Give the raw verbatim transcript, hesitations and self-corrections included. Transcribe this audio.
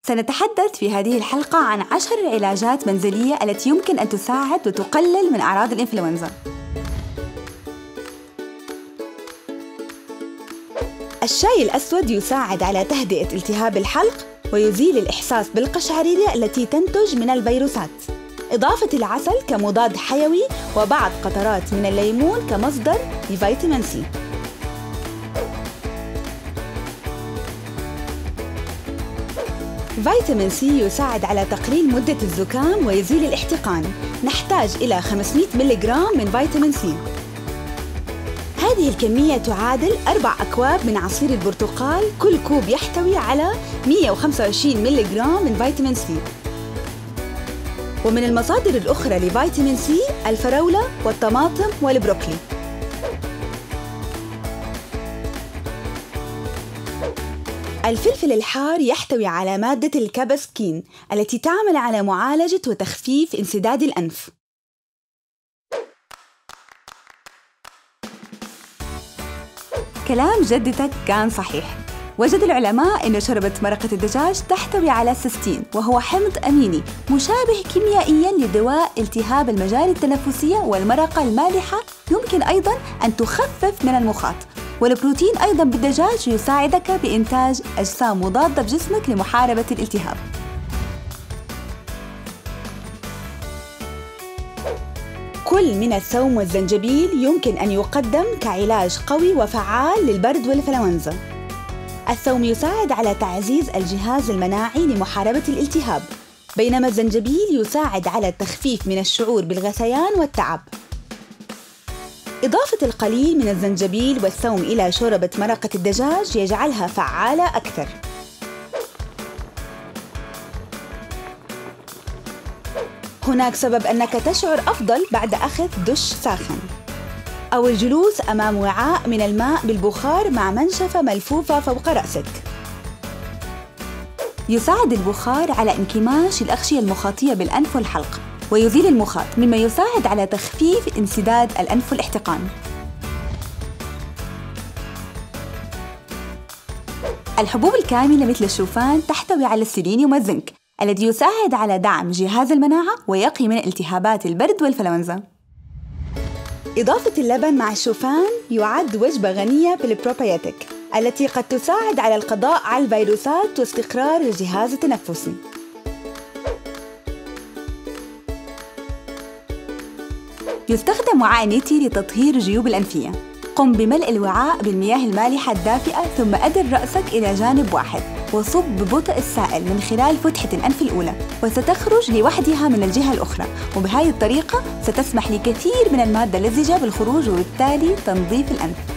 سنتحدث في هذه الحلقة عن عشر علاجات منزلية التي يمكن أن تساعد وتقلل من أعراض الإنفلونزا. الشاي الأسود يساعد على تهدئة التهاب الحلق ويزيل الإحساس بالقشعريرة التي تنتج من الفيروسات، إضافة العسل كمضاد حيوي وبعض قطرات من الليمون كمصدر لفيتامين سي. فيتامين سي يساعد على تقليل مدة الزكام ويزيل الاحتقان. نحتاج إلى خمسمئة ملغرام من فيتامين سي. هذه الكمية تعادل أربع أكواب من عصير البرتقال، كل كوب يحتوي على مئة وخمسة وعشرين ملغرام من فيتامين سي. ومن المصادر الأخرى لفيتامين سي الفراولة والطماطم والبروكلي. الفلفل الحار يحتوي على مادة الكابسكين التي تعمل على معالجة وتخفيف انسداد الأنف. كلام جدتك كان صحيح. وجد العلماء أن شوربة مرقة الدجاج تحتوي على سيستين، وهو حمض أميني مشابه كيميائياً لدواء التهاب المجاري التنفسية. والمرقة المالحة يمكن أيضاً أن تخفف من المخاط. والبروتين أيضاً بالدجاج يساعدك بإنتاج أجسام مضادة بجسمك لمحاربة الالتهاب. كل من الثوم والزنجبيل يمكن أن يقدم كعلاج قوي وفعال للبرد والإنفلونزا. الثوم يساعد على تعزيز الجهاز المناعي لمحاربة الالتهاب، بينما الزنجبيل يساعد على التخفيف من الشعور بالغثيان والتعب. إضافة القليل من الزنجبيل والثوم إلى شوربة مرقة الدجاج يجعلها فعالة أكثر. هناك سبب أنك تشعر أفضل بعد أخذ دش ساخن، أو الجلوس أمام وعاء من الماء بالبخار مع منشفة ملفوفة فوق رأسك. يساعد البخار على انكماش الأغشية المخاطية بالأنف والحلق ويزيل المخاط، مما يساعد على تخفيف انسداد الأنف والاحتقان. الحبوب الكاملة مثل الشوفان تحتوي على السيلينيوم والزنك الذي يساعد على دعم جهاز المناعة ويقي من التهابات البرد والإنفلونزا. إضافة اللبن مع الشوفان يعد وجبة غنية بالبروبيوتيك التي قد تساعد على القضاء على الفيروسات واستقرار الجهاز التنفسي. يستخدم وعاء نيتي لتطهير الجيوب الأنفية. قم بملء الوعاء بالمياه المالحة الدافئة، ثم أدر رأسك إلى جانب واحد وصب ببطء السائل من خلال فتحة الأنف الأولى، وستخرج لوحدها من الجهة الأخرى، وبهذه الطريقة ستسمح لكثير من المادة اللزجة بالخروج وبالتالي تنظيف الأنف.